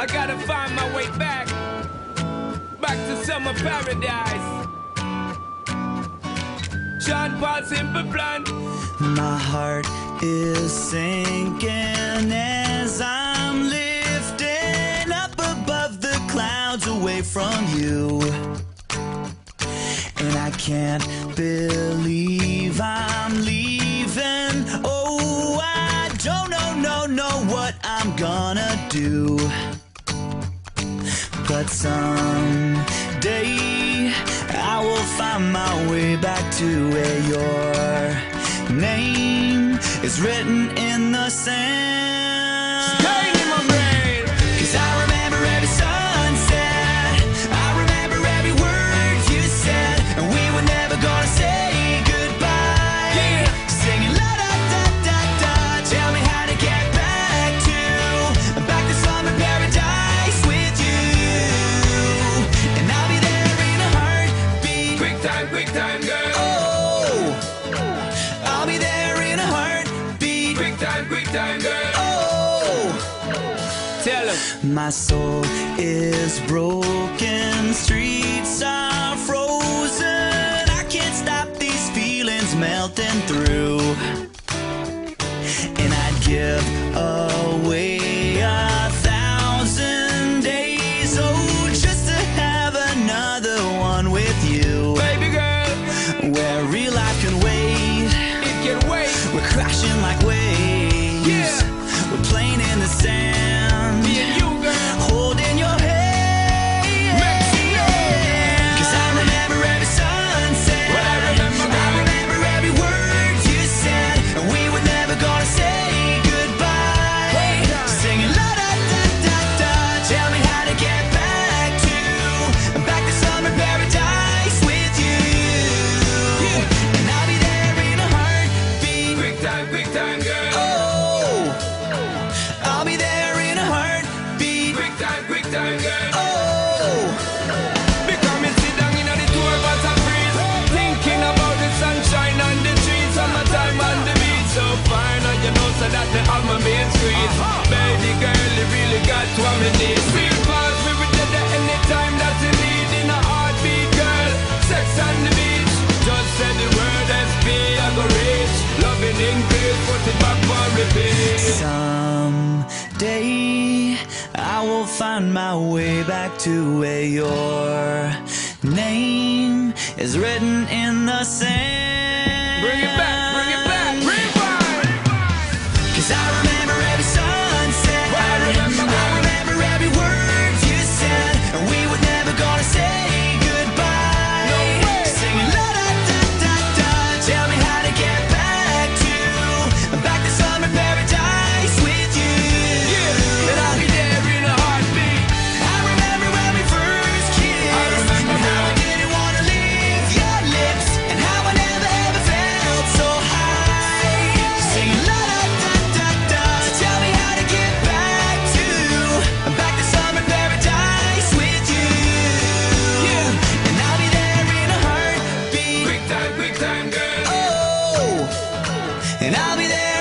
I gotta find my way back to summer paradise. Sean Paul, Simple Plan. My heart is sinking as I'm lifting up above the clouds away from you. And I can't believe I'm leaving. Oh, I don't know what I'm gonna do. But someday I will find my way back to where your name is written in the sand. Staying in my brain. 'Cause I remember every sunset, I remember every word you said, and we were never gonna say goodbye. Yeah. Singing la da da da da, tell me how to get back to summer paradise with you, and I'll be there in a heartbeat. Quick time, girl. Oh, I'll be there in a heartbeat. Quick time, girl. Oh, Tell him. my soul is broken, streets are frozen. I can't stop these feelings melting through, and I'd give away 1,000 days, oh, just to have another one with you, Baby girl, where real life can wait. it can wait. We're crashing like waves. Yeah. We're playing in the sand. Me and you, girl. Holding your hand. Mexico. 'Cause I remember every sunset. What I remember, I remember every word you said, and we were never gonna say goodbye. Singing la da da da da, tell me how to get back to summer paradise with you. And I'll be there in a heartbeat. Quick time, girl. Oh, I'll be there in a heartbeat. Quick time, girl. Oh, Because me sit down in the tour bus and breeze, thinking about the sunshine on the trees, summertime on the beach, so fine, and you know so that the album being squeeze. Baby girl, you really got what me need. Real fast, we were there anytime that you need in a heartbeat, girl. Sex on the beach, just say the word SP, I go reach. Loving increase, put it back for repeat. someday I will find my way back to where your name is written in the sand. Bring it back, rewind. 'Cause I remember every sunset. What I remember, I remember every word you said, and we were never gonna say goodbye. No way. Singing la da da da da, tell me how to get back to summer paradise with you. Yeah, and I'll be there in a heartbeat. I remember when we first kissed, I remember and how I when- didn't wanna leave your lips, and how I never ever felt so high. Singing la da da da da, so tell me how to get back to summer paradise with you. Yeah. And I'll be there in a heartbeat. Quick time, girl. Oh, and I'll be there